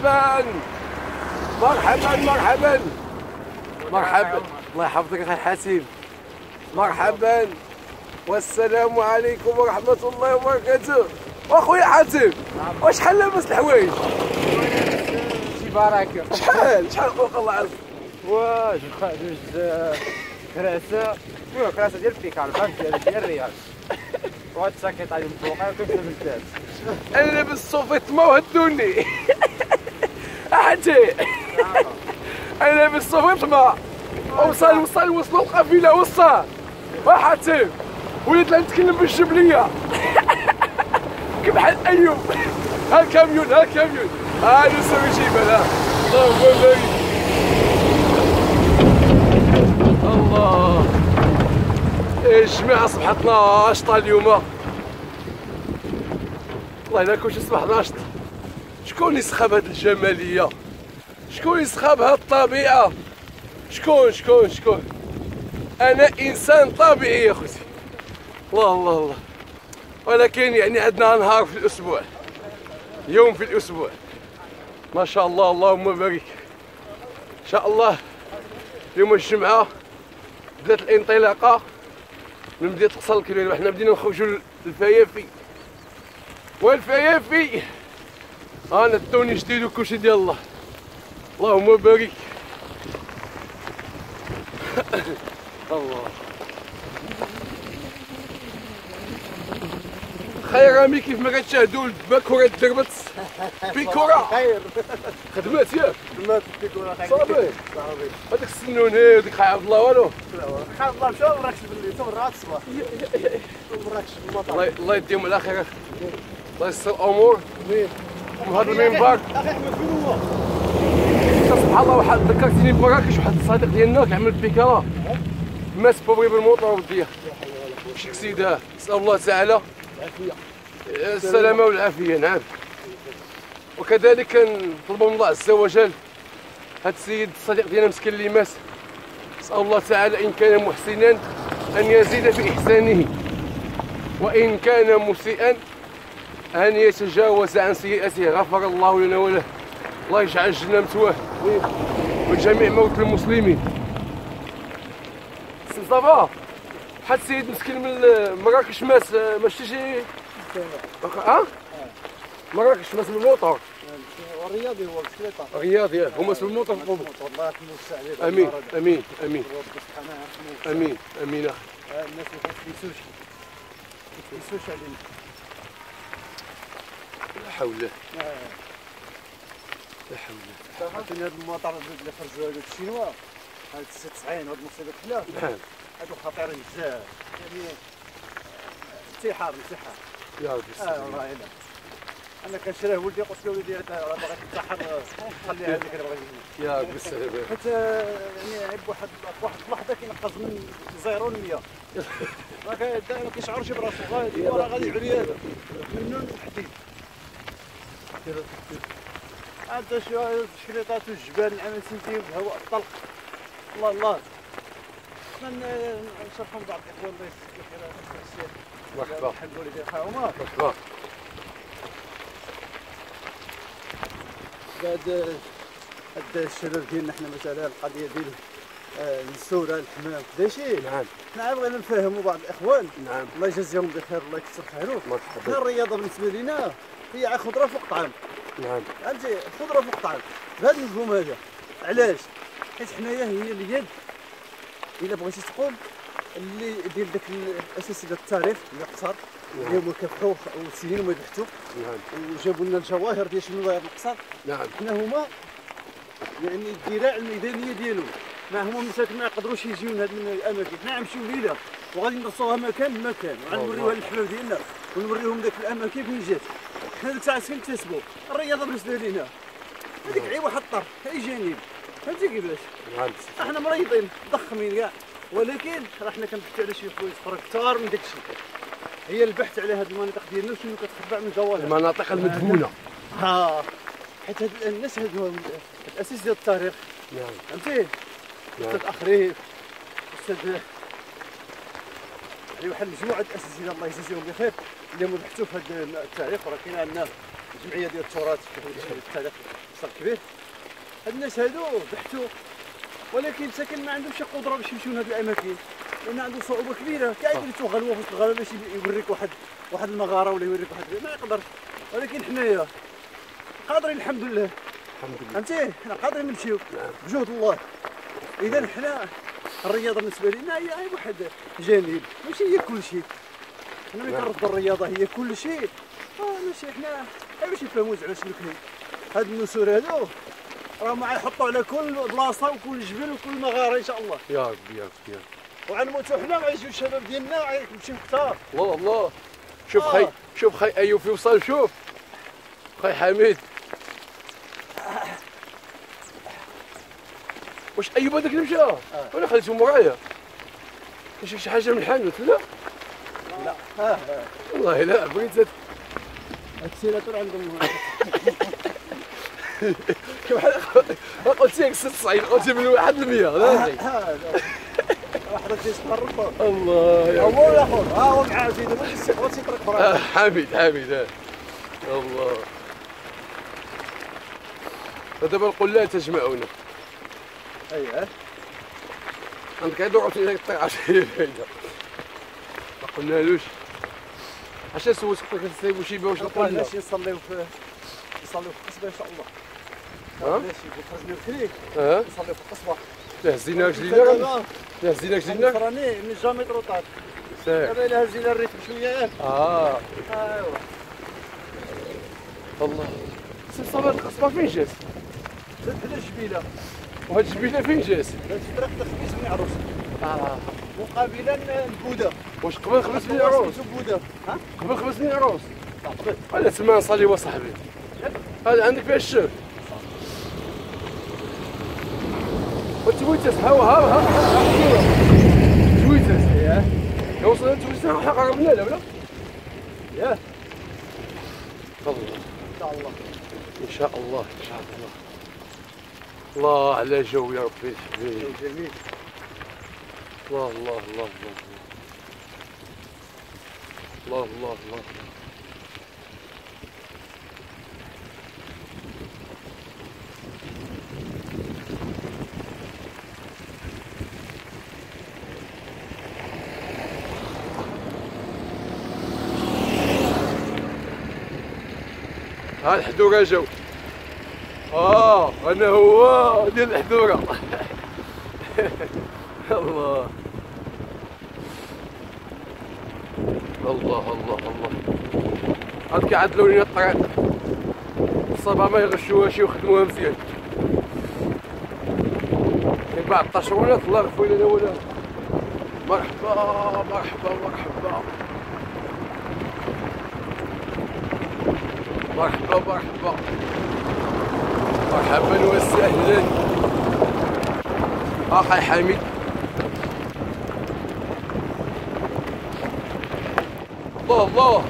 مرحبا مرحبا مرحبا مرحبا. الله يحفظك اخي حسين. مرحبا والسلام عليكم ورحمة الله وبركاته. واخويا حاتم واش شحال لاباس الحوايج؟ شي بركة. شحال خلق الله عز واش جوج كراسة كراسة ديال البيكال فهمتي ديال الريال وهاد ساكيط عليهم فوق وكيف بالذات. انا لابس صوفيطما وهدوني احتي انا لابس صوفيطما وصلوا القافلة وصل وحاتم وليت لا نتكلم بالجبلية كبحال ايوب. ها الكاميون ها نسوي جبل ها اللهم بارك. الله يا جماعة صبحتنا ناشطة اليوم. والله الا كلشي صباح ناشط. شكون يسخب هاد الجمالية؟ شكون يسخب هاد الطبيعة؟ شكون؟ انا انسان طبيعي يا خوتي. الله ولكن يعني عندنا نهار في الاسبوع، يوم في الاسبوع ما شاء الله اللهم بارك. ان شاء الله يوم الجمعة بدات الانطلاقة من بداية القصر الكبير وحنا بدينا نخرجوا للفيافي والفيافي انا الدوني جديد وكلشي ديال الله اللهم بارك. الله خير رامي كيف ما كتشاهدوا دابا كرة دربت بكرة خير خدمات ياك خدمات بكرة خير صافي هذاك السنوني وديك خاي عبد الله والو خاي عبد الله مشاو مراكش بالليل تو مرات الصباح مراكش بالمطار الله يديهم على خير الله يسر الامور من هذا المنبر. اخي احمد فين هو؟ سبحان الله واحد ذكرتيني بمراكش واحد الصديق ديالنا كيعمل بيكرة مات بوبري بالموطور وديه شي كسيده نسال الله تعالى السلامة والعافية. نعم وكذلك كنطلبوا من الله عز وجل هذا السيد الصديق ديالنا مسكين اللي مات نسأل الله تعالى إن كان محسنا أن يزيد في إحسانه وإن كان مسيئا أن يتجاوز عن سيئته. غفر الله لنا وله. الله يجعل الجنة مثواه وجميع موتى المسلمين. سي صافا واحد السيد مسكين من مراكش مات ما شتيشي ها؟ مراكش مات بالموطور والرياضي هو بسكليطة رياضي هو مات بالموطور الله يرحمه ويوسع عليه. امين ربي سبحانه يرحمه. امين الناس اللي كتفيسوش علينا. لا حول لا حول عرفتي هاد المطار اللي خرجوا هادو الشينوا هاد 96 وهاد المصيبه كلها نعم هادو خطيرين بزاف يعني انتحار يا ربي والله الا انا كنشريه ولدي قلت له ولدي باغي تنتحر خليها هذيك اللي بغا يجي يا ربي السلامة. حيت يعني عيب واحد اللحظه كينقص من 0 ل 100 ما كيشعرش براسو غادي عريان منون وحديد. هذا شو الشريطات والجبال العام سنتي والهواء الطلق الله نشرحهم بعض الاخوان الله يجزيك خير. مرحبا حبوا لي خاوما مرحبا. بعد هاد الشباب ديالنا حنا مثلا القضيه ديال السوره الحمام داكشي. نعم حنا بغينا نفهموا بعض الاخوان. نعم الله يجازيهم بخير الله يكثر خيرهم. مرحبا. حنا الرياضه بالنسبه لنا هي خضره فوق طعام. نعم فهمتي خضره فوق طعام بهذا المفهوم هذا. علاش؟ حيت حنايا هي اليد الا بغيتي تقول اللي ديال داك الاساس ديال التاريخ اللي قصر اللي هما كيفتحوا والسنين هما يبحثوا وجابوا لنا الجواهر ديال شنو هو القصر. نعم حنا هما يعني الذراع الميدانيه ديالهم ما هما مساكن ما يقدروش يجيو من هاد الاماكن. حنا غنمشيو ليله وغادي ندرسوها مكان بمكان وغنوريوها للحباب ديالنا ونوريهم داك الاماكن فين جات. حنا ديك الساعه كنكتسبوا الرياضه بالنسبه لينا هذيك غير واحد الطرف اي جانب. فهمتي كيفاش؟ نعم احنا مريضين ضخمين كاع ولكن راه حنا كنبحثوا على شي حوايج اخرى كثار من داكشي. هي البحث على هاد المناطق ديالنا وشنو كتخبع من الجواهر المناطق المدفونة. حيت هاد الناس هادو الاساس ديال التاريخ. نعم فهمتي؟ استاذ اخريف استاذ يعني واحد مجموعه الاساتذه الله يجازيهم بخير اللي هما بحثوا في هذا التاريخ وراه كاين عندنا الجمعيه ديال التراث التاريخ صار كبير. هاد الناس هادو بحثوا ولكن ساكن ما عندهمش قدره باش يمشيو لهاد الاماكن لان عنده صعوبه كبيره. كاع يدير غلوه في وسط الغابه باش يوريك واحد المغاره ولا يوريك واحد ما يقدرش. ولكن حنايا قادرين الحمد لله. الحمد لله. فهمتي حنا قادرين نمشيو بجهد الله. اذا حنا الرياضه بالنسبه لنا هي واحد جانب ماشي هي كل شيء. حنا ملي كنردوا الرياضه هي كل شيء ماشي حنا باش يفهموا زعما شنو كاين. هاد النسور هادو راهم غيحطوا على كل بلاصه وكل جبل وكل مغاره ان شاء الله. يا ربي يا ربي. وغنموتوا حنا وغيجيو الشباب ديالنا وغيمشيو كثار. الله الله. شوف خي شوف خي ايوب في وصل. شوف خي حميد. واش ايوب هذاك اللي مشى ولا خليته مورايا؟ واش شي حاجه من الحانوت ولا؟ لا والله لا بغيت السيناتور عندهم قلت لك 96 قلت من 1 ل 100 لا واحد تيسقر الله يا هو ولا اخر هو مع زيد هو تيطرق فرا حميد الله. ودابا نقول لها تجمعونا. اييه عندك هادو عاوتاني طيح عشري فايده. ما قلنالوش اش سولتك كتسيبو شي باش نقول لنا يصليو في القصبه ان شاء الله. ماشي خرجنا الخريج يصليو في القصبه. لا هزينا رجلينا لا هزينا رجلينا راني من جامي طروطات دابا الا هزينا الريتم شويه ايوا الله. صافي القصبه فين جات؟ جات حدا الجبيله. وهاد الجبيله فين جات؟ جات في طريق تخبيز بن عروس مقابلا البوده. واش قبل خبز بن عروس؟ بوده قبل خبز بن عروس. هذا تما نصلي وصاحبي. هذا عندك فيها الشوك. وتويتس ها تويتس ياه وصلنا تويتس حنا قربنا لا ولا؟ ياه الله ان ان شاء الله شاء الله الله على جو يا ربي حبيبي. جميل الله ها الحدوره جاو. انا هو ديال الحدوره. الله هاد كيعدلوا لينا الطريق. الصبا ما يغشوهاش ويخدموها مزيان. كاين بعض الطاشرونات الله يغفر لنا ولا. مرحبا وسهلا. اخي حميد الله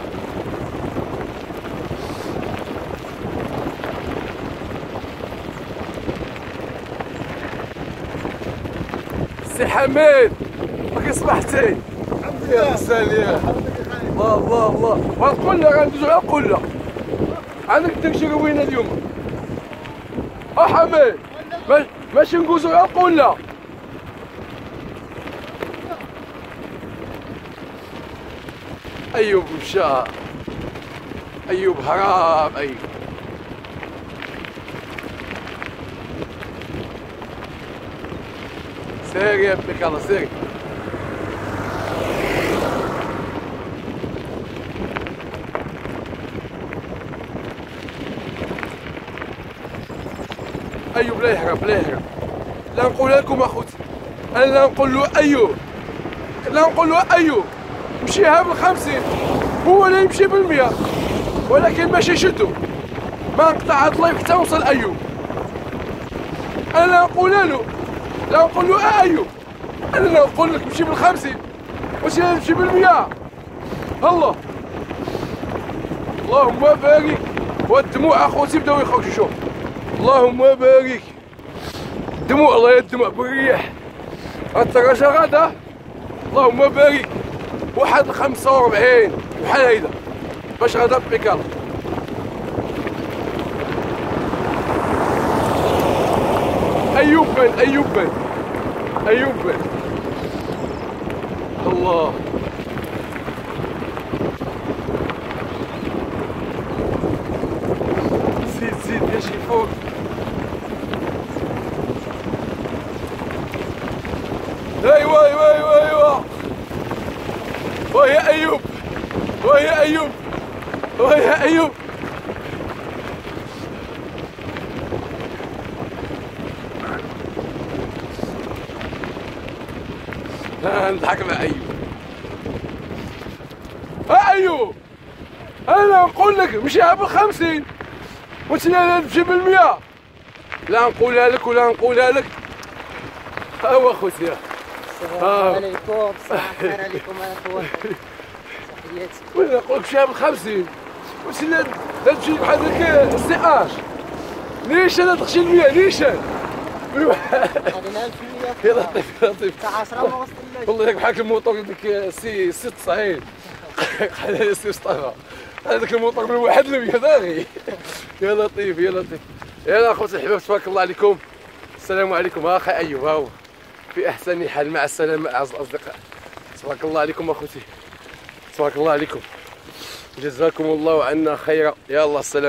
سي حميد كي صبحتي؟ الحمد لله يا سلام. الله غنقول لك غندوزو على القله. عندك تكشير وين اليوم؟ حميد ماشي نقوزو على القله. ايوب مشى. ايوب هرب. ايوب سيري يا بك الله سيري. ايوب لا يهرب لا نقول لكم اخوتي. انا لا نقول له ايوب مشيها بال50 هو لا يمشي بال100 ولكن ماشي شدو ما نقطع هاد اللايف حتى نوصل ايوب. انا لا نقول له ايوب. انا لا نقول لك مشي بال50 واش نمشي بال100. اللهم بارك. والدموع اخوتي بداو يخرجوا. شوف اللهم بارك. الدموع الله يدمع بالريح. الدراجه غادا اللهم بارك. واحد 45 بحال هيدا باش غادا بيكال. ايوب بن ايوب بن ايوب بن الله. زيد يا شي فوق. ايوا ايوا ايوا ايوا ويا ايوب ويا ايوب ويا ايوب. نضحك مع ايوب. ايوب انا نقول لك مشيها ب50 وانت لا تجيب ب100. لا نقولها لك ولا نقولها لك. ها هو خوتي. السلام عليكم. صباح الخير عليكم اخوان. تحياتي. ولا نقول لك مشيها ب50 وانت لا تجي بحال هكا السي ليش انا تخشي ل100 ليش انا؟ خلينا في 100. يا لطيف يا لطيف. تاع 10 ما وصلناش. والله ياك بحال الموطور ديك سي 96 قال سي مصطفى هذاك الموطور من واحد ل100 باغي. يا لطيف يا لطيف. يلا اخوتي الحباب تبارك الله عليكم. السلام عليكم. اخي ايوب ها هو في احسن حال. مع السلامه اعز الاصدقاء. تبارك الله عليكم اخوتي. تبارك الله عليكم. جزاكم الله عنا خيرا. يا الله السلام.